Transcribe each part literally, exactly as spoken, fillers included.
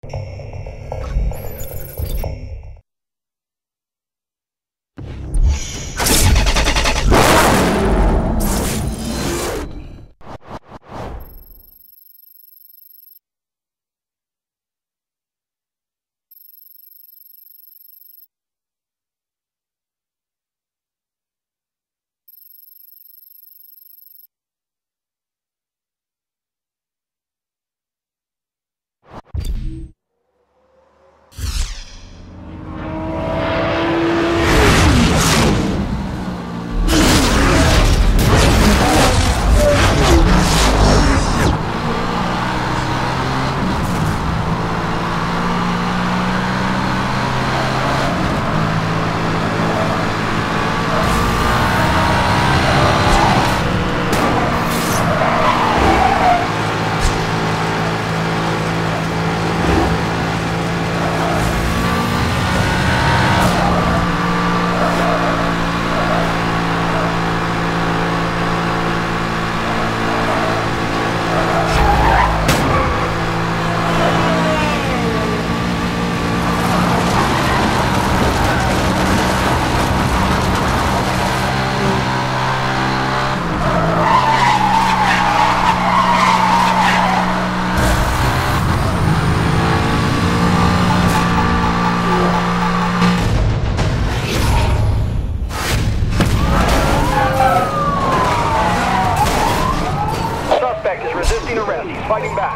Fighting back.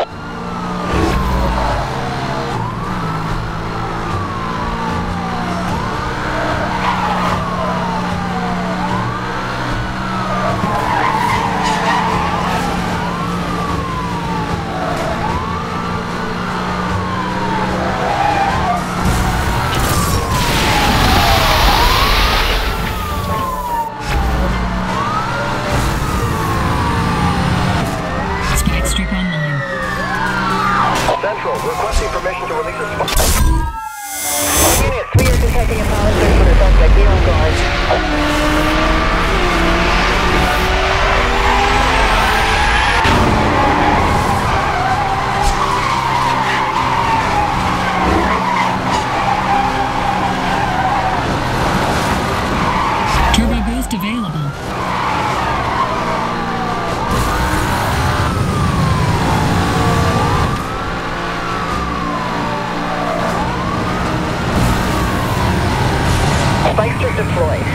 Requesting permission to release a spy. Units, we are detecting a power surge for the suspect. Be on guard. Turbo boost available. Spike strip deployed.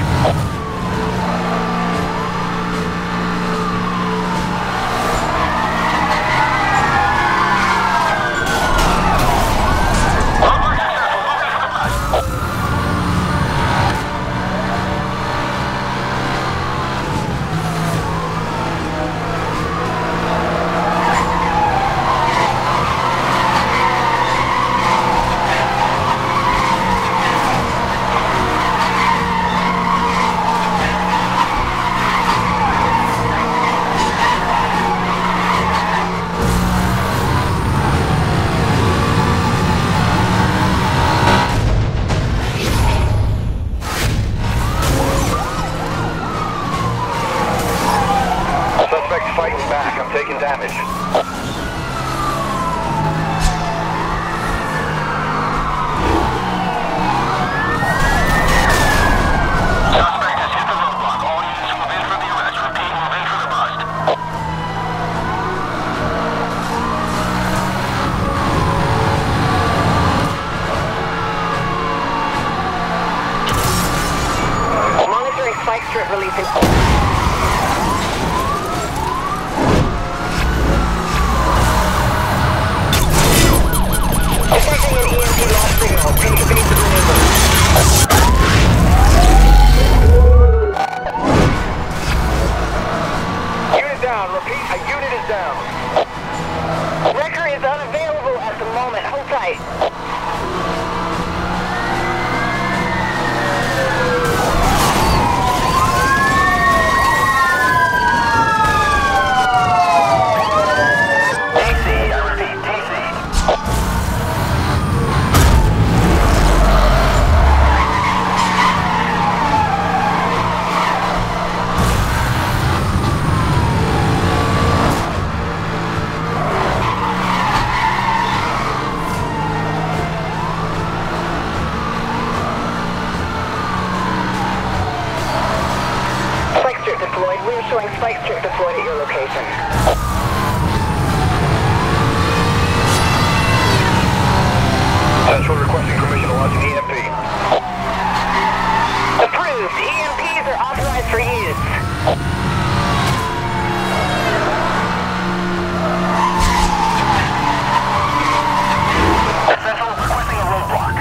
Suspect's fighting back. I'm taking damage. Suspect has hit the roadblock. All units move in for the arrest. Repeat, move in for the bust. Monitoring spike strip releasing. Detecting an E M P lost signal. Continue to maneuver. Unit down. Repeat, a unit is down. Wrecker is unavailable at the moment. Hold tight. T C, I repeat, T C. spike strip deployed at your location. Central requesting permission to launch an E M P. Approved. E M Ps are authorized for use. Central requesting a roadblock.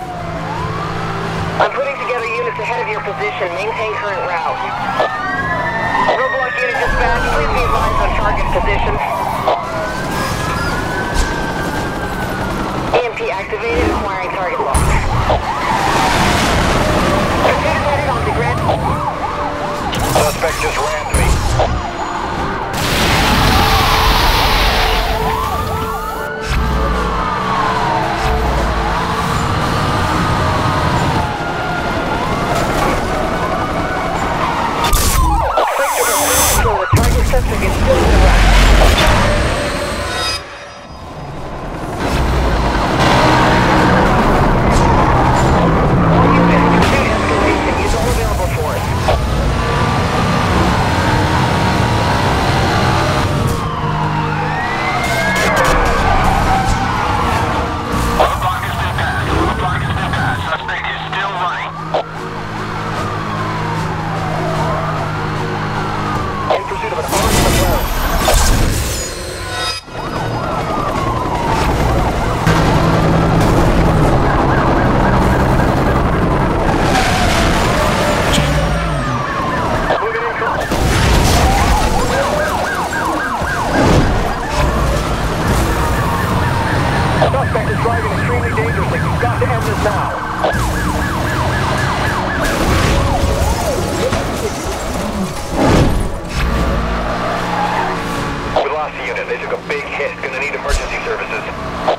I'm putting together units ahead of your position. Maintain current route. Roadblock unit dispatch. Please be advised on target position. E M P activated. Acquiring target lock. Computer headed on to Grand. Suspect just rammed me. So the target subject is still in the rush. All units, pursuit escalation. Use all available force. Roadblock has been passed. Roadblock has been passed. Suspect is still running. In pursuit of an armed patrol. Moving in close. Suspect is driving extremely dangerously. You've got to end this now. We lost the unit. They took a big hit. Gonna need emergency services.